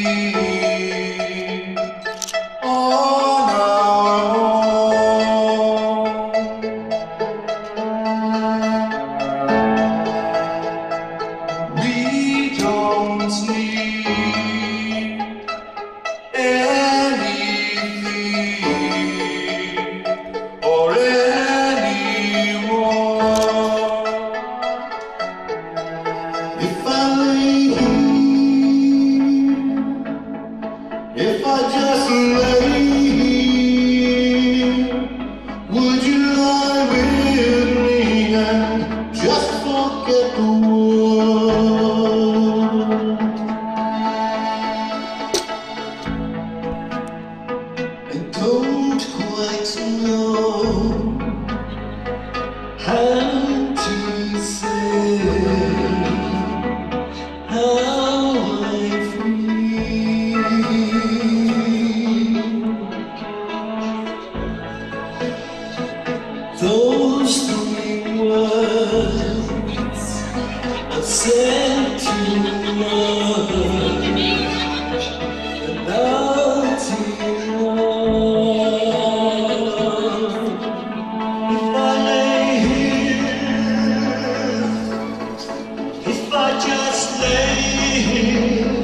on our own. We don't need anything or anyone. If I lay here, if I just lay here, would you lie with me and just forget the world? I don't quite know how to say how I feel. Those three words are sent to love and naughty love. If I lay here, if I just lay here,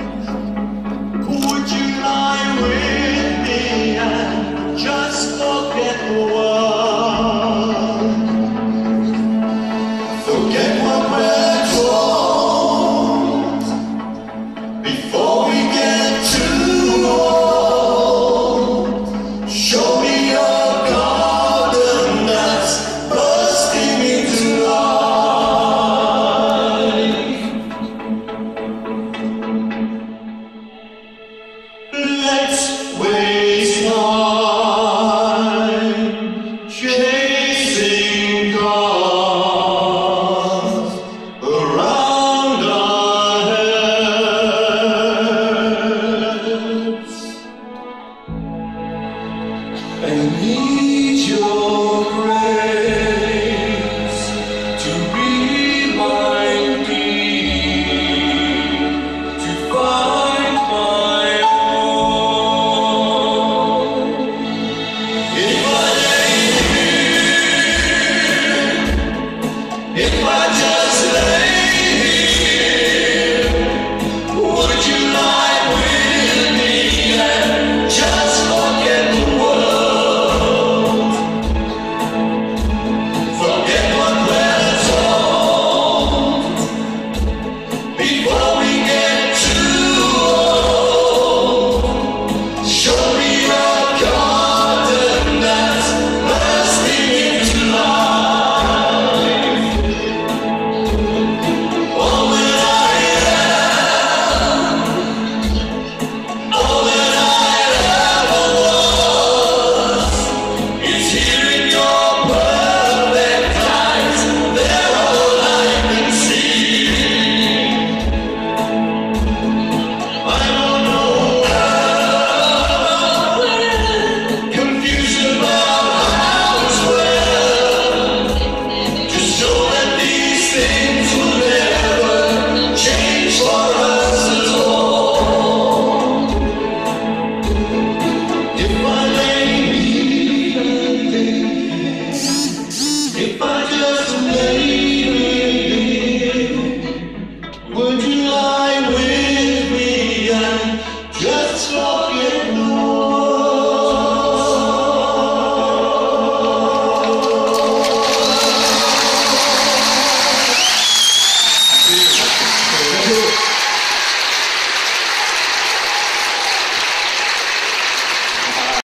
would you lie with me and just forget the world? Forget what we're told before we get too old. Show me your garden that's bursting into life. Let's waste time chasing gods around our heads. I need your grace to remind me to find my own. If I lay here, if I just lay here, would you lie with me and just forget the world? Forget what we're told before we get too old. Show me your garden that's bursting into life. All that I am, all that I ever was, is here in your perfect eyes. They're all I can see. I don't know how, confused about how's well. Just know that these things will never change for us at all. If I lay here, if I